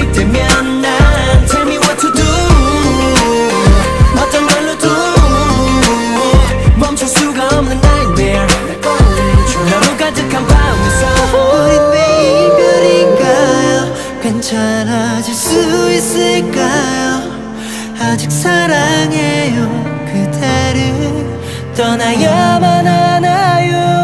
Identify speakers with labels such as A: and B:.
A: 시작되면 난 tell me what to do. 어떤 걸로도 멈출 수가 없는 nightmare. 너로 가득한 밤에서
B: 우린 왜 이별인가요? 괜찮아질 수 있을까요? 아직 사랑해요 그대를 떠나야만 하나요?